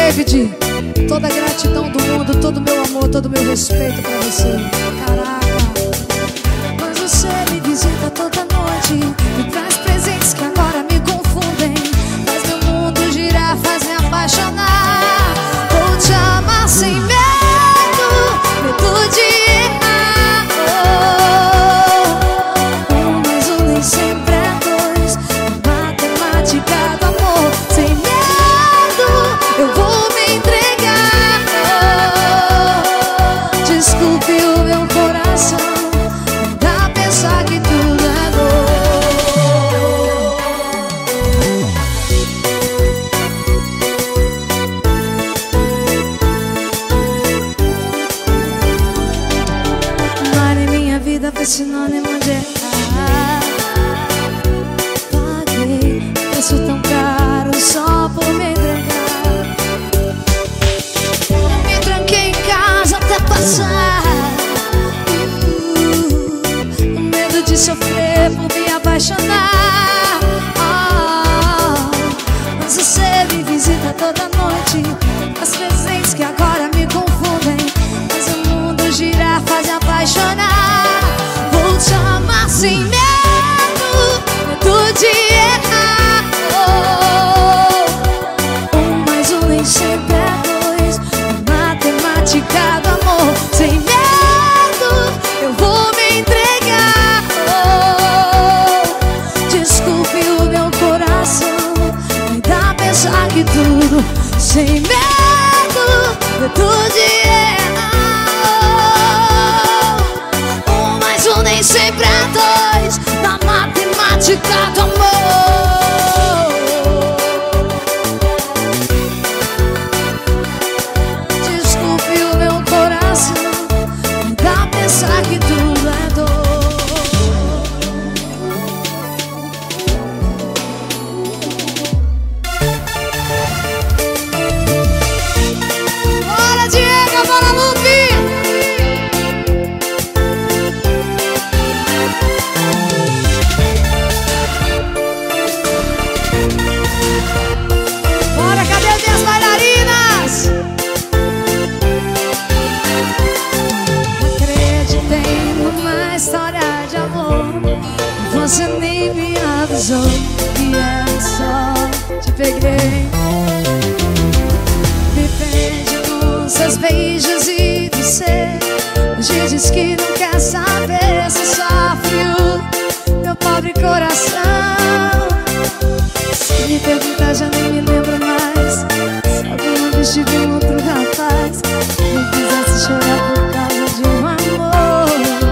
David, toda a gratidão do mundo, todo o meu amor, todo o meu respeito pra você. Caraca, mas você me visita toda noite, me traz presentes que agora me confundem, faz meu mundo girar, faz me apaixonar. Vou te amar sem medo, medo de errar. Mais um nem sempre é dois, matemática do amor. Sem medo eu vou me entregar. Desculpe o meu coração, não dá a pensar que tudo é dor. Mas em minha vida foi sinônimo de errar. Paguei preço tão caro só por me entregar. Me tranquei em casa até passar, com medo de sofrer por me apaixonar. Mas você me visita toda noite, as presentes que agora me confundem, faz o mundo girar, faz me apaixonar. Vou te amar sem medo, medo de errar. Mais um nem sempre é dois, matemática do amor. Sem medo eu vou me entregar. Desculpe o meu coração, me dá a pensar que tudo. Sem medo, medo de errar. Mais um nem sempre é dois, na matemática do amor. Desculpe o meu coração, me dá a pensar que tudo é dor. Bora, Diego, bora, Lupi! Bora, cadê as minhas bailarinas? Acreditei numa história de amor, você nem me avisou que era só te peguei. Me prende nos seus beijos e você hoje diz que não quer saber se sofre o meu pobre coração. Se me perguntar já nem me lembro mais se alguma vez tive um outro rapaz me fizesse chorar por causa de um amor.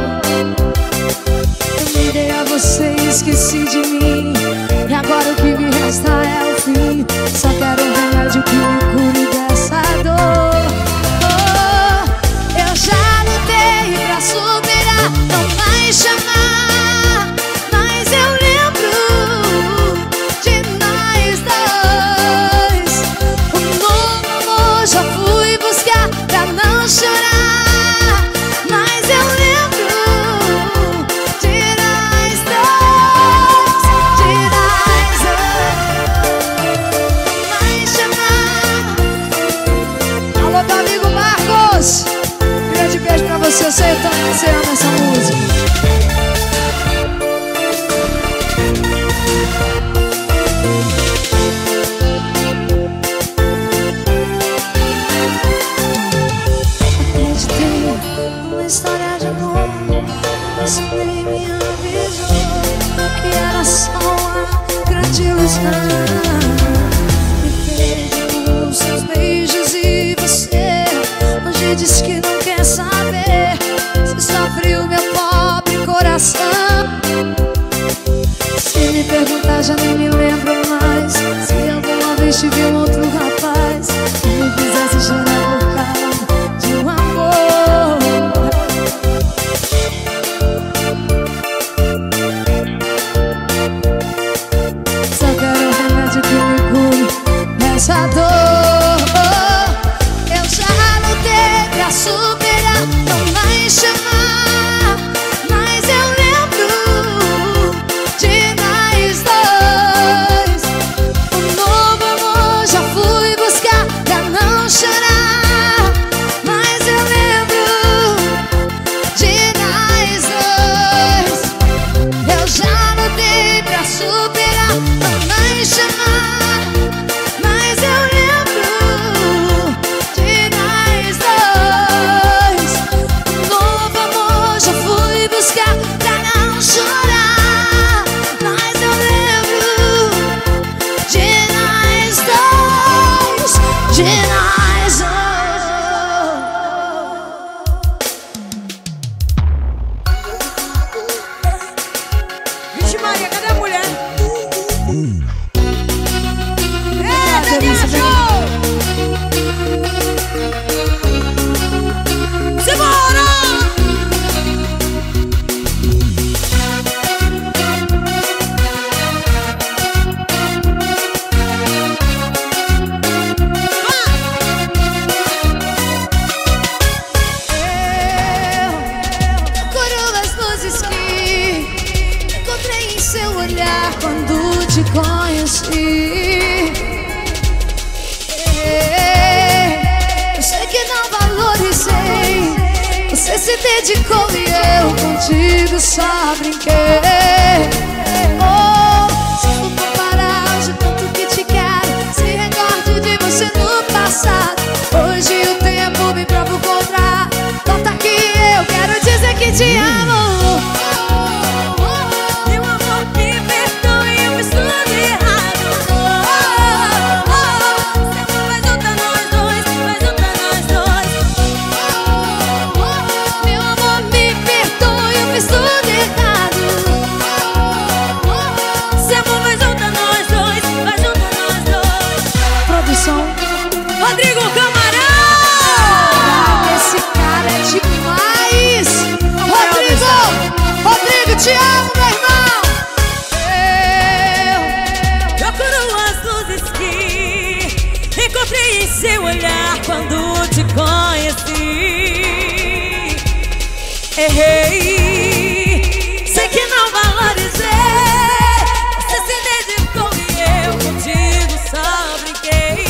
Eu me dei a você e esqueci de mim, e agora o que me resta é o fim. Só quero um remédio que me cure dessa dor. Eu já lutei pra superar, não vai chamar, mas eu lembro de nós dois. Um novo amor já fui buscar pra não chorar, mas eu lembro de nós dois. dedicou e eu contigo só brinquei. Oh, se for comparar de tanto que te quero, se recordo de você no passado. Hoje o tempo me prova o contrário. Volta aqui, eu quero dizer que te amo. Meu amor, me perdoe, eu fiz tudo errado. Se amor vai juntar nós dois, vai juntar nós dois. Meu amor, me perdoe, eu fiz tudo errado. Se amor vai juntar nós dois, vai juntar nós dois. Produção Rodrigo Camarão! Esse cara é demais. Rodrigo, te amo, meu irmão. Procuro as luzes que encontrei em seu olhar quando te conheci. Errei, sei que não valorizei. Você se dedicou e eu contigo só brinquei.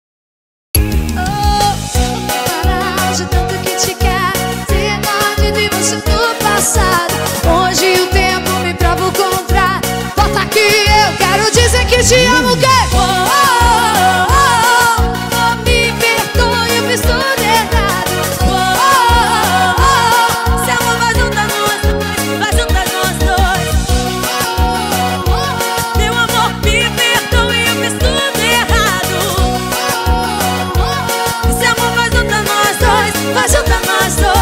Parar de tanto que te quero, se recordo de você no passado. Hoje o tempo me prova o contrário. Volta aqui, eu quero dizer que te amo, que me perdoe, eu fiz tudo errado. Se amor vai juntar nós dois, vai juntar nós dois. Meu amor, me perdoe, eu fiz tudo errado. Se amor vai juntar nós dois, vai juntar nós dois.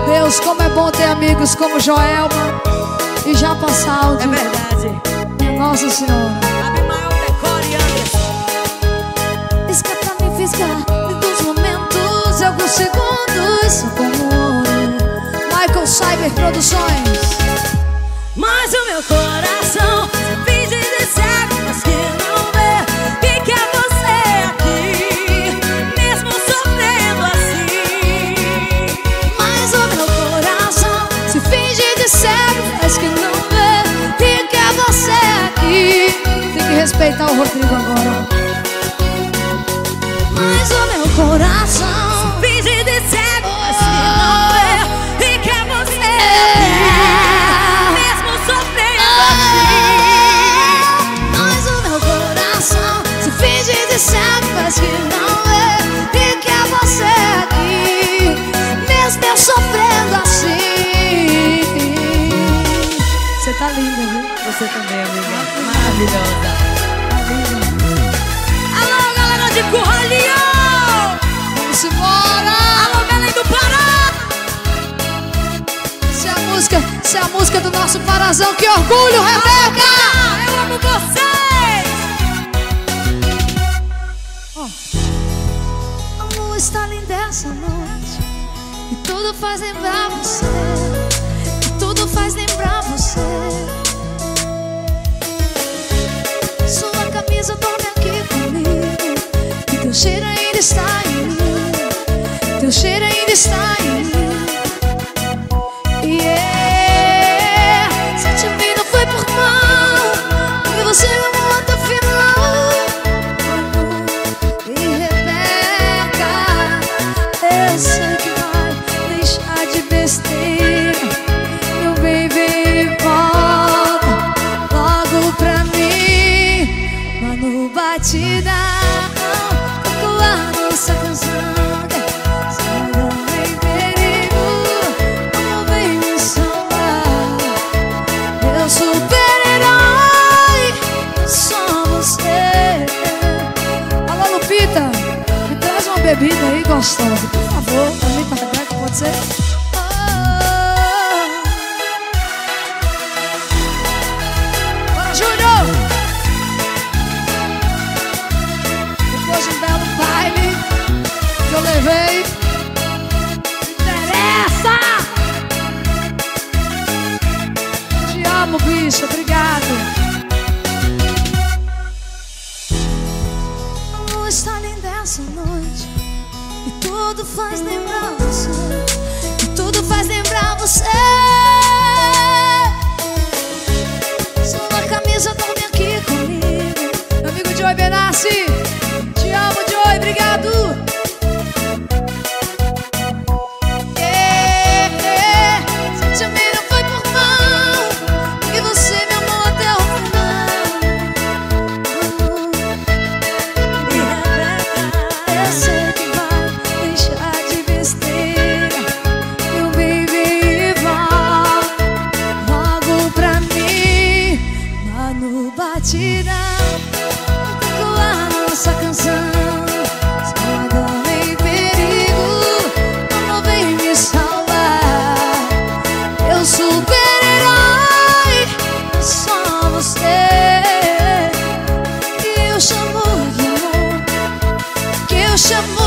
Deus, como é bom ter amigos como Joelma e Japa Saúde. É verdade. Nossa Senhora. Abimael, Decore e Anderson. Escapa me fisgar dos momentos, alguns segundos, só como ouro. Michael Cyber Produções. Mas o meu coração finge de cego, mas que não vê que quer você aqui, mesmo sofrendo assim. Mas o meu coração se finge de cego, mas que não vê que quer você aqui. Tem que respeitar o Rodrigo agora. Mas o meu coração Finge de cego, mas que não vê que quer você aqui, mesmo sofrendo assim. Mas o meu coração se finge de cego, mas que não vê e quer você aqui, mesmo eu sofrendo assim. Você tá linda, viu? Você também, amiga. Maravilhosa. Alô, galera de Curralhinho! Vamos embora! Alô, Belém do Pará! Essa é a música do nosso Parazão. Que orgulho, Rebeca! Eu amo vocês! A lua está linda essa noite e tudo faz lembrar você. E tudo faz lembrar você. Sua camisa dorme aqui comigo e teu cheiro ainda está em mim. Teu cheiro ainda está em mim. Yeah. Se te vi não foi por mal, porque você me amou até o final. E Rebeca, eu sei que vai deixar de besteira. Meu baby, volta logo pra mim. Mano, batidão, tocou a nossa canção. Se não em perigo, como vem me salvar. Meu super-herói, só você. Alô, Lupita, me traz uma bebida aí gostosa, por favor, pra mim, pra Rebeca, pode ser? Bora, Júnior! Depois de um belo baile que eu levei, interessa! Te amo, bicho, obrigado. A lua está linda essa noite e tudo faz lembrar você. E tudo faz lembrar você. Sua camisa dorme aqui comigo. Meu amigo Joey Benassi, te amo, Joey, obrigado. Yeah. Se te amei não foi por mal, porque você me amou até o final. E Rebeca, Eu sei que vai deixar de besteira. Meu baby, volta logo pra mim. Mano, batidão, tocou a nossa canção. Se agora em perigo, como vem me salvar. Eu super-herói, só você. Que eu chamo de amor, que eu chamo